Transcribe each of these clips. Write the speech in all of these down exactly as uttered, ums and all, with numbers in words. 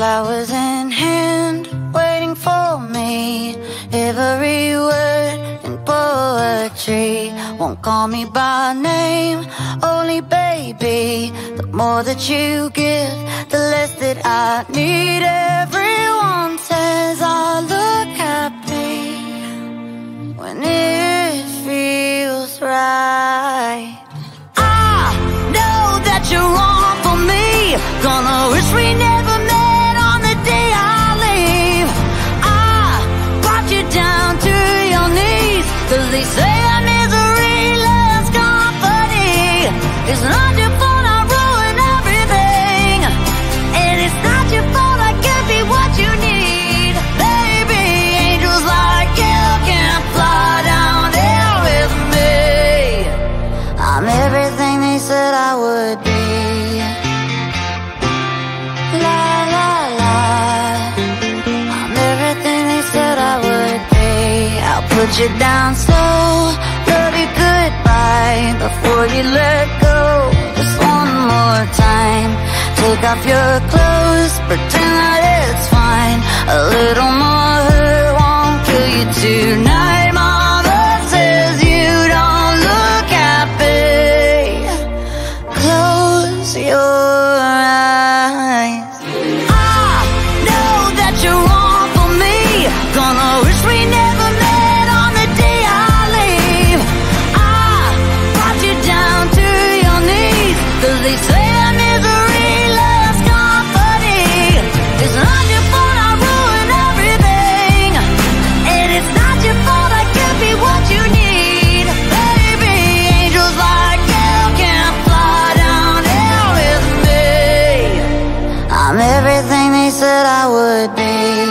Flowers in hand, waiting for me. Every word in poetry. Won't call me by name, only baby. The more that you give, the less that I need. Everyone says I look happy when it feels right. I know that you're wrong for me. Gonna wish we never met on the day I leave. I brought you down to your knees, 'cause they say a misery loves company. It's not your fault I ruin everything, and it's not your fault I can't be what you need. Baby, angels like you can't fly down here with me. I'm everything they said I would be. La la la, I'm everything they said I would be. I'll put you down slow, love you goodbye before you let go. Just one more time, take off your clothes, pretend that it's fine. A little more hurt won't kill you tonight. Mama says you don't look happy. Close your eyes. I know that you're wrong for me. Gonna wish we never met on the day I leave. I brought you down to your knees, 'cause they say a misery loves company. It's not your fault I ruin everything, and it's not your fault I can't be what you need. Baby, angels like you can't fly down here with me. I'm everything they said I would be.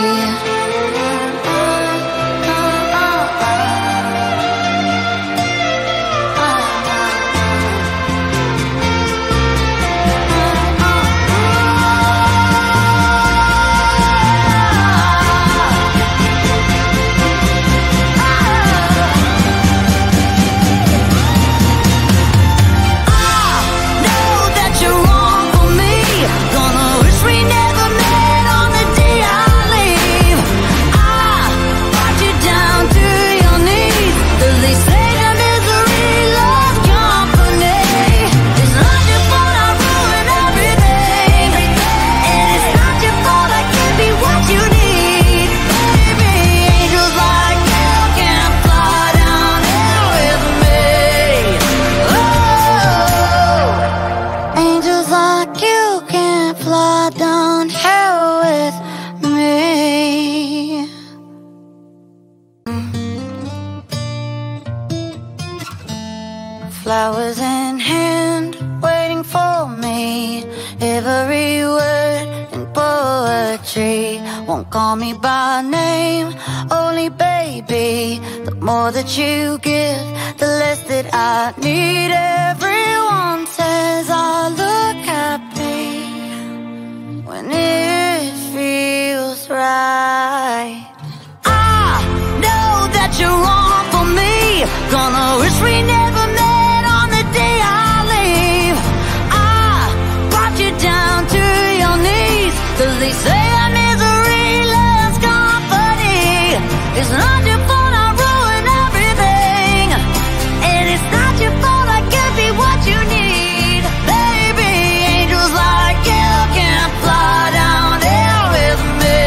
Flowers in hand, waiting for me. Every word in poetry. Won't call me by name, only baby. The more that you give, the less that I need. Everyone says I look happy when it feels right. I know that you're wrong for me. Gonna wish we never met on the day I leave. I brought you down to your knees, 'cause they say a misery loves company. It's not your fault I ruin everything, and it's not your fault I can't be what you need. Baby, angels like you can't fly down here with me.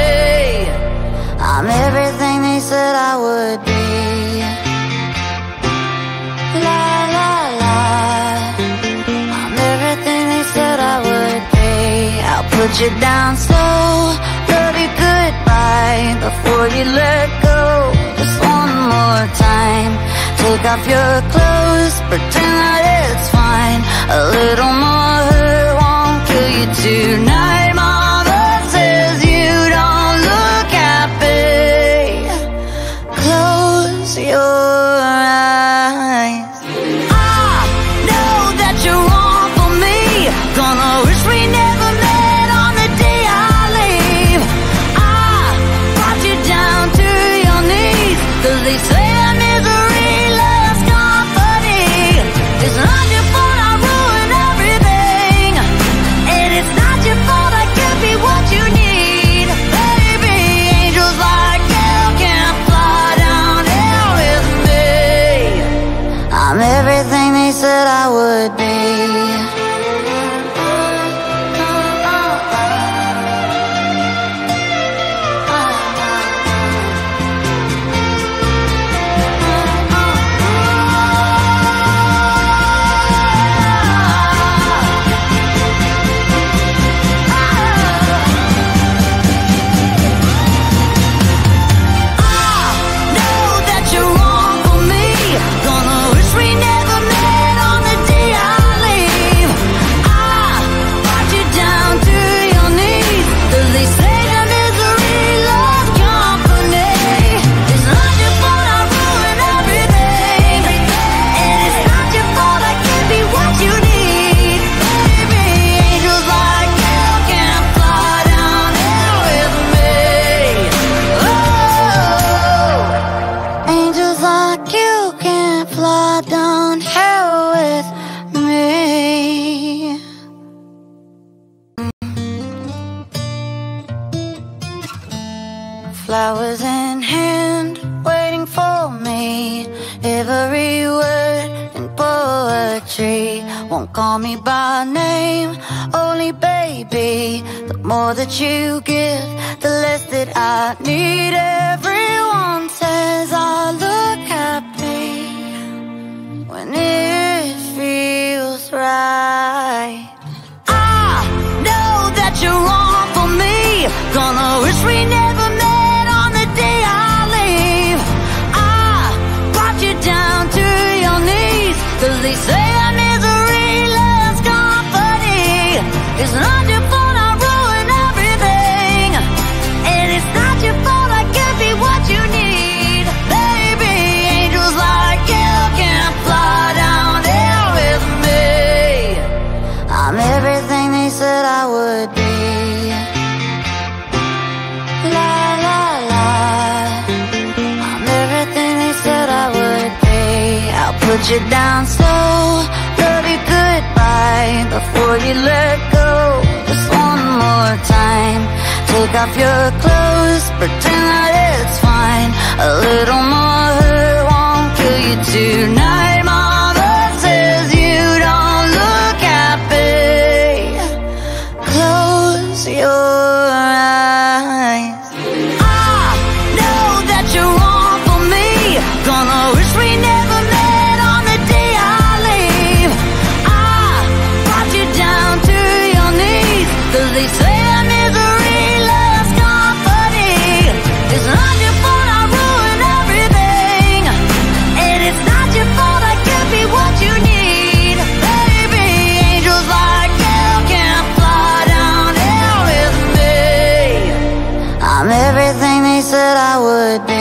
I'm everything they said I would be. La la la, I'm everything they said I would be. I'll put you down slow, love you goodbye before you let go. Just one more time, take off your clothes, pretend that it's fine. A little more hurt won't kill you tonight. Mama says you don't look happy. Close your eyes. I know that you're wrong for me. Gonna wish we never met on the day I leave. I brought you down to your knees, 'cause they say a misery loves company. It's not your fault I ruin everything. Flowers in hand, waiting for me. Every word in poetry won't call me by name. Only baby, the more that you give, the less that I need. Everyone says I look happy when it feels right. I know that you're wrong for me. Gonna wish we never met on the day I leave. I brought you down to your knees, 'cause they say that misery loves company. It's not your fault I ruin everything, and it's not your fault I can't be what you need. Baby, angels like you can't fly down here with me. I'm everything they said I would be. La la la, I'm everything they said I would be. I'll put you down slow, love you goodbye before you let go. Just one more time, take off your clothes, pretend that it's fine. A little more hurt won't kill you tonight. Mama says you don't look happy. Close your eyes. I know that you're wrong for me. Gonna wish we never met on the day I leave. I brought you down to your knees, 'cause they say that misery loves company. It's not your fault I ruin everything, and it's not your fault I can't be what you need. Baby, angels like you can't fly down here with me. I'm everything they said I would be.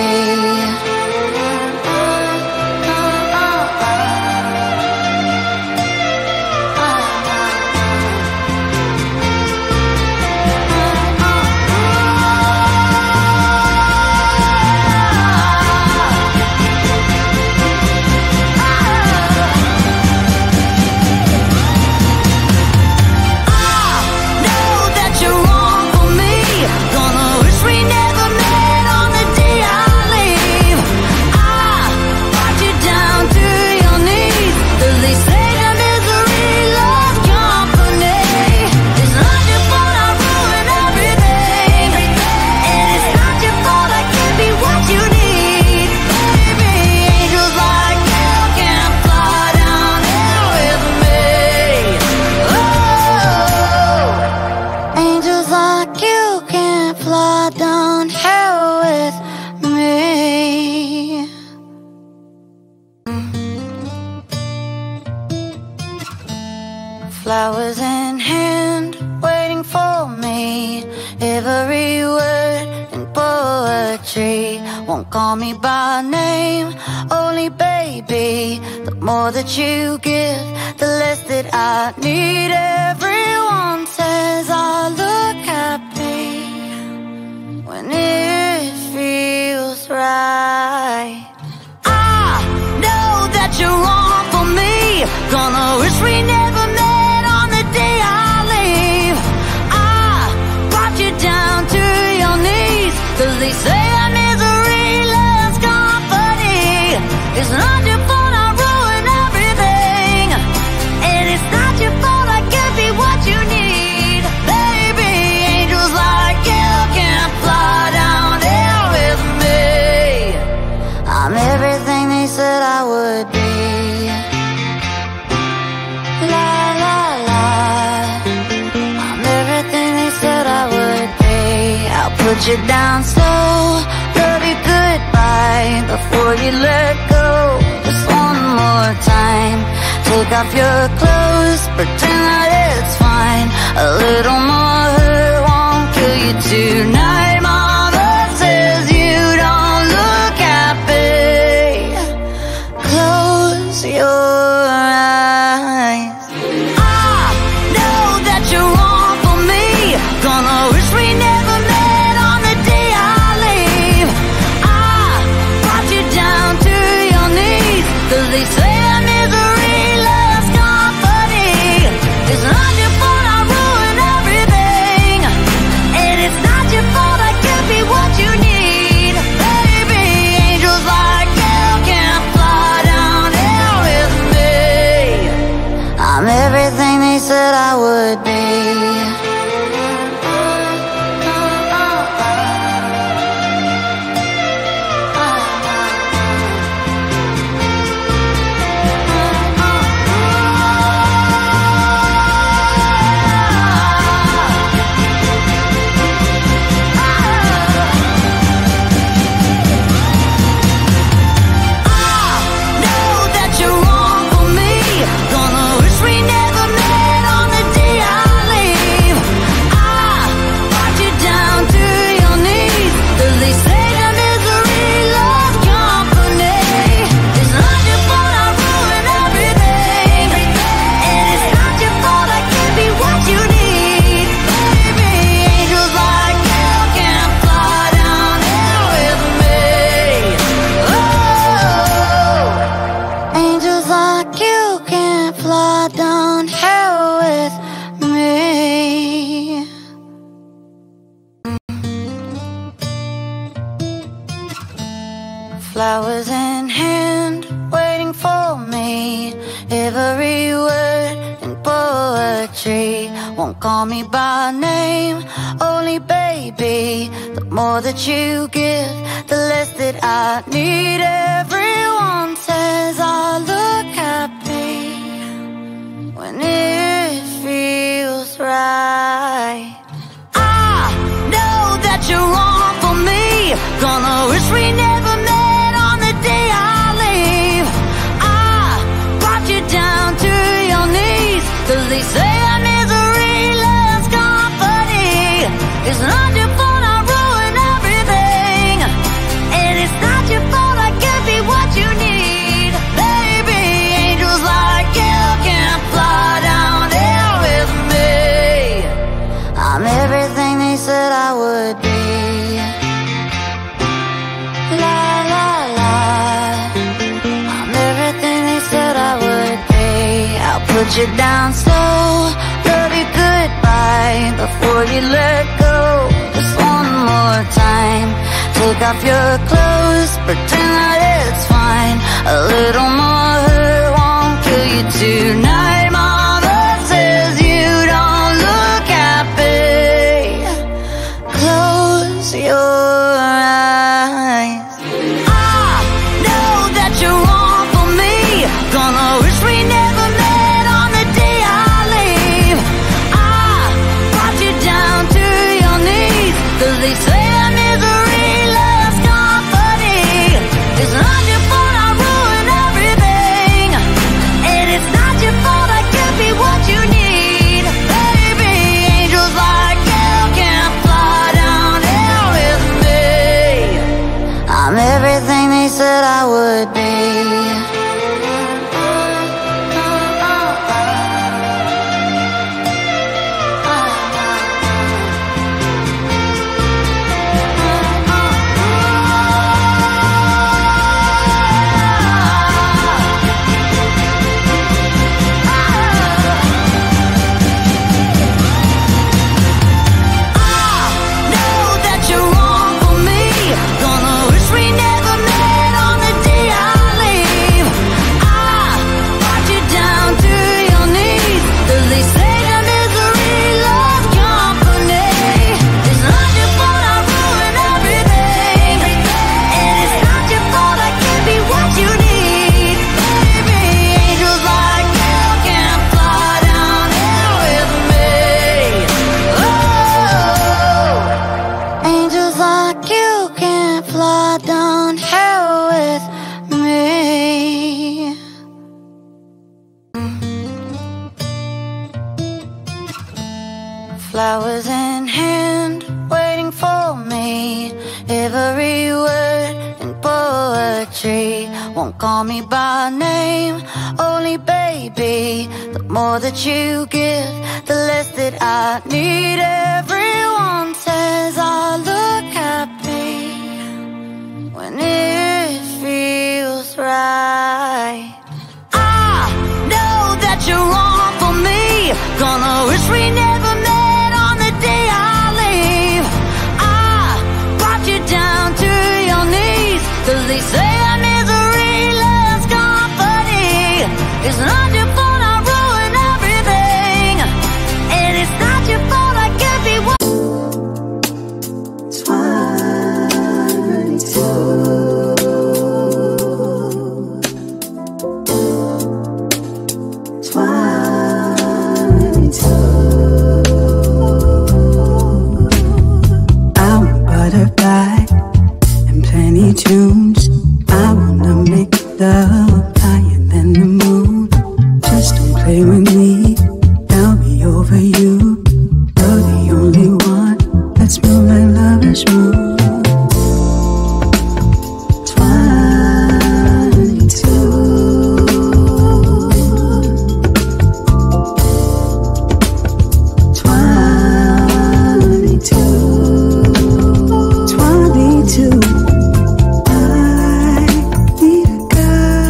Flowers in hand, waiting for me. Every word in poetry won't call me by name. Only baby, the more that you give, the less that I need. Everyone says I look happy when it feels right. I know that you're wrong for me. Gonna wish we never met on the day I leave. I brought you down to your knees, 'cause they say that misery loves company. It's not your fault I ruin everything, and it's not your fault I can't be what you need. Baby, angels like you can't fly down here with me. I'm everything they said I would be. La la la, I'm everything they said I would be. I'll put you down slow, love you goodbye before you let go. Just one more time, take off your clothes, pretend that it's fine. A little more hurt won't kill you tonight. Mama says you don't look happy. Close your eyes. I know that you're wrong for me. Gonna wish we never met on the day I leave. I brought you down to your knees, 'cause they say that misery loves company. Flowers in hand, waiting for me. Every word in poetry won't call me by name. Only baby, the more that you give, the less that I need. Everyone says I look happy when it feels right. I know that you're wrong for me. Gonna wish we never met on the day I leave. I brought you down to your knees, 'cause they say that misery loves company. It's not your fault I ruined everything, and it's not your fault I can't be what you need. Baby, angels like you can fly down here with me. I'm everything they said I would be. La la la, I'm everything they said I would be. I'll put you down slow, love you goodbye before you let go. Just one more time, take off your clothes, pretend that it's fine. A little more hurt won't kill you tonight. Mama says you don't look happy. Close your eyes. I know that you're wrong for me. Gonna wish we never met on the day I leave. I brought you down to your knees, 'cause they say that misery loves company. It's not your fault I ruined everything, and it's not your fault I can't be what you need. Baby, angels like you can fly down here with me. I'm everything they said I would be. Flowers in hand, waiting for me. Every word in poetry won't call me by name. Only baby, the more that you give, the less that I need. Everyone says I look happy when it feels right. I know that you're wrong for me. Gonna wish we never met on the day I leave. I brought you down to your knees, 'cause they say that misery loves company. It's not your fault I ruined everything, and it's not your fault I can't be what. Tunes. I wanna make love higher than the moon. Just don't play with me, I'll be over you. You're the only one that's moving like lovers move.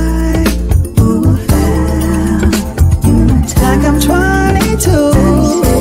I'm twenty-two.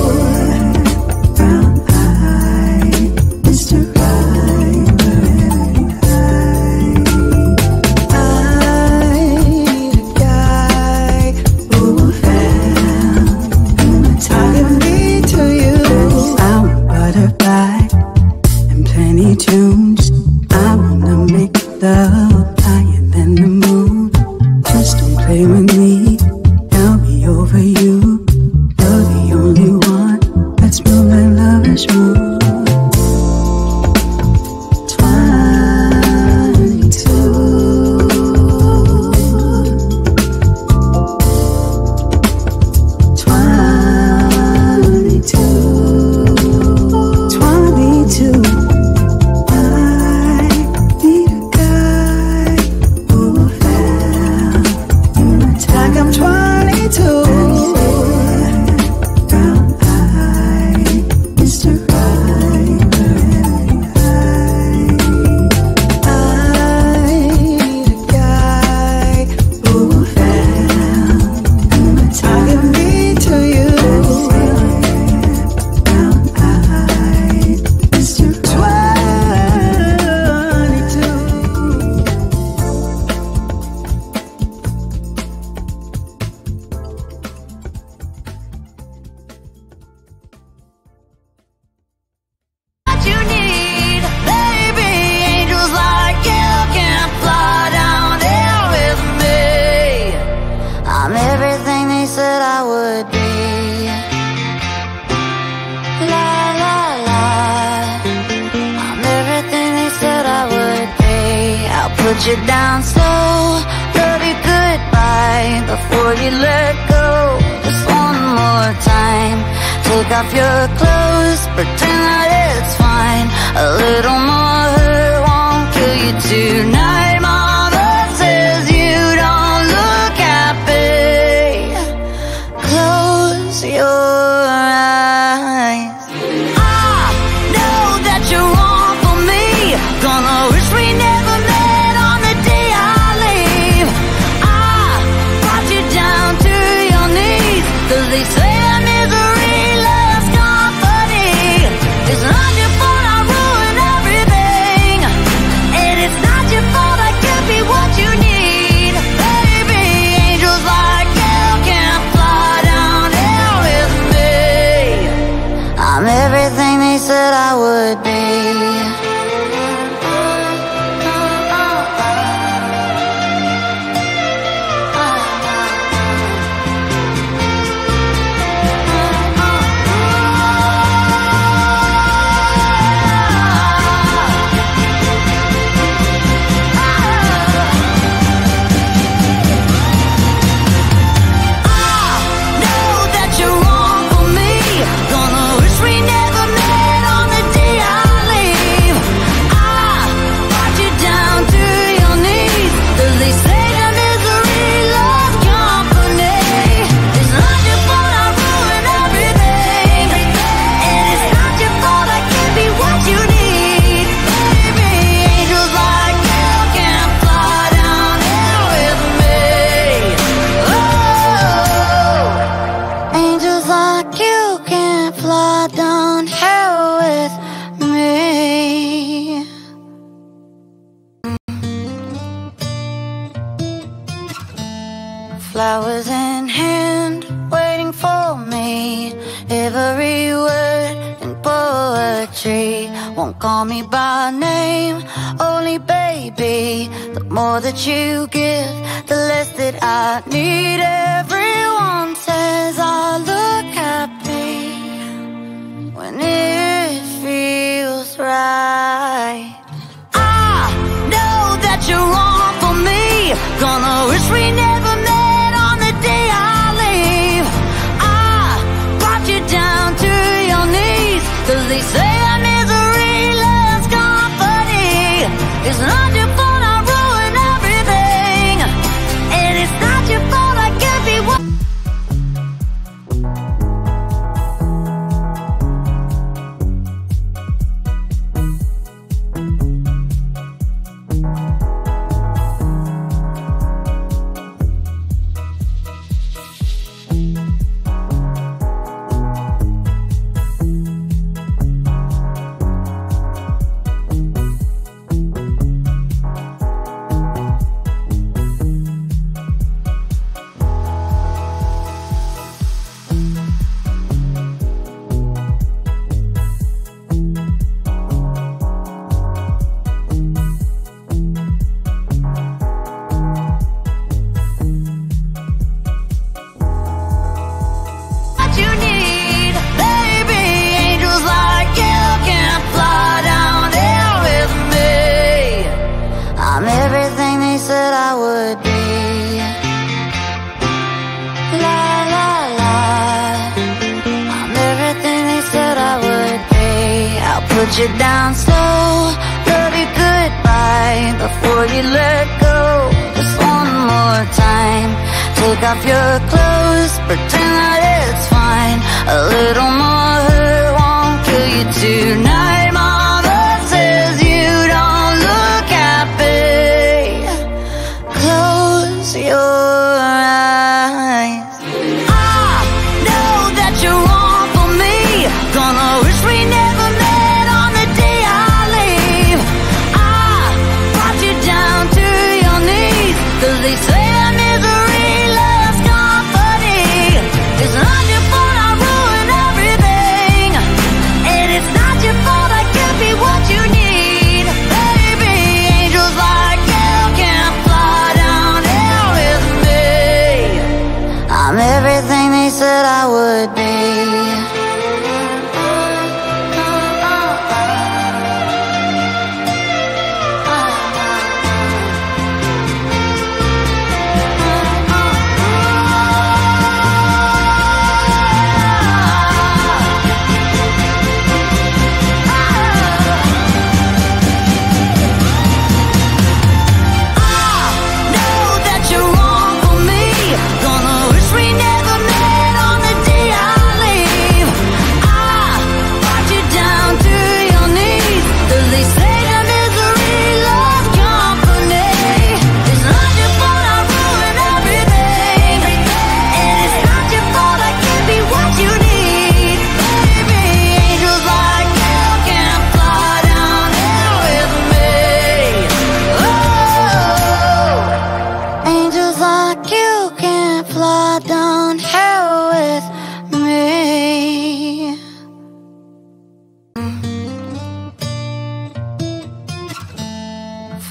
put you down slow, love you goodbye before you let go. Just one more time, take off your clothes, pretend that it's fine. A little more hurt won't kill you tonight. Mama says you don't look happy. Close your eyes. I know that you're wrong for me. Gonna wish we never met on the day I leave. I brought you down to your knees, 'cause they say that misery loves company. It's not your fault I ruined everything, and it's not your fault I can't be what you need. Baby, angels like you can't fly down here with me. I'm everything they said I would be. Flowers in hand, waiting for me. Every word in poetry won't call me by name, only baby. The more that you give, the less that I need. Everyone says I look happy when it feels right. I know that you're wrong for me. Gonna wish we never met on the day I leave. I brought you down to your knees, 'cause they say that misery loves company. It's not your fault I ruined everything, and it's not your fault I can't be what. Put you down slow, love you goodbye before you let go. Just one more time, take off your clothes, pretend that it's fine. A little more hurt won't kill you tonight. Mama says you don't look happy. Close your eyes. I know that you're wrong for me. Gonna wish we never met on the day I leave. I brought you down to your knees, 'cause they say that misery loves company.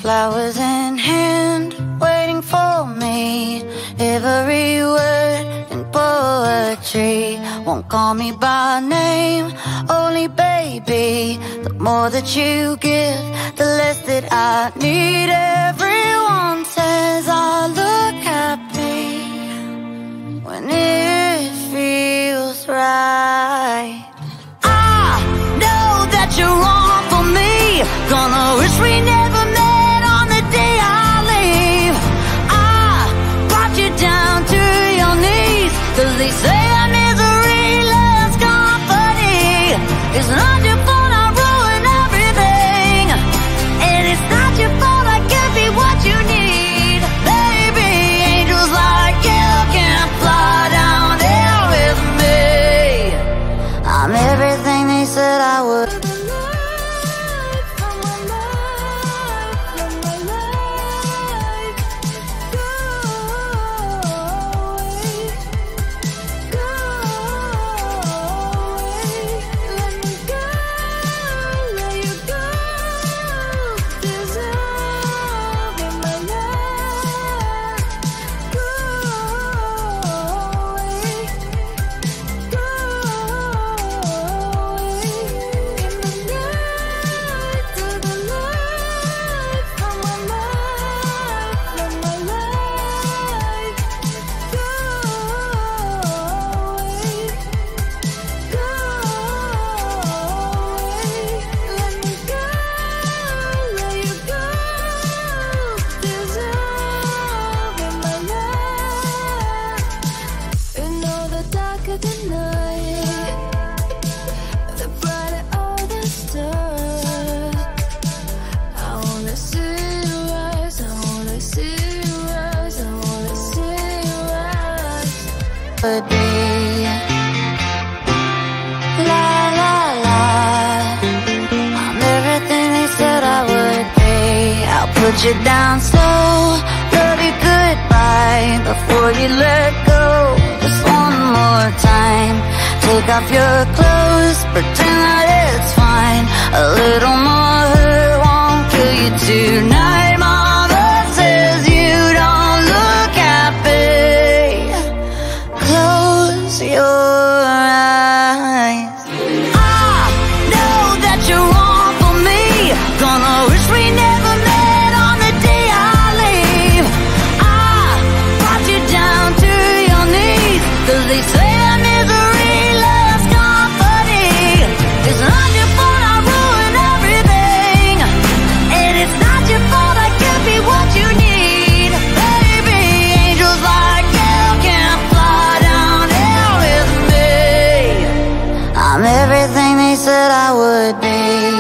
flowers in hand, waiting for me. Every word in poetry won't call me by name. Only baby, the more that you give, the less that I need. Everyone says I look happy when it feels right. I know that you're wrong for me. Gonna wish we never met on the day I leave. I brought you down to your knees, 'cause they say that misery loves company. It's not your fault I ruined everything, and it's not your fault I could be what you need. Baby, angels like you can fly down here with me. I'm everything they said I would. Would be la la la. I'm everything they said I would be. I'll put you down slow, love you goodbye before you let go. Just one more time. Take off your clothes, pretend that it's fine. A little more hurt won't kill you tonight. Mama says you don't look happy. Close your eyes. I know that you're wrong for me. Gonna wish we never met on the day I leave. I brought you down to your knees, 'cause they say that misery loves company. It's not your fault I ruined everything, and it's not your fault I could be what you need. Baby, angels like you can fly down here with me. I'm everything they said I would be.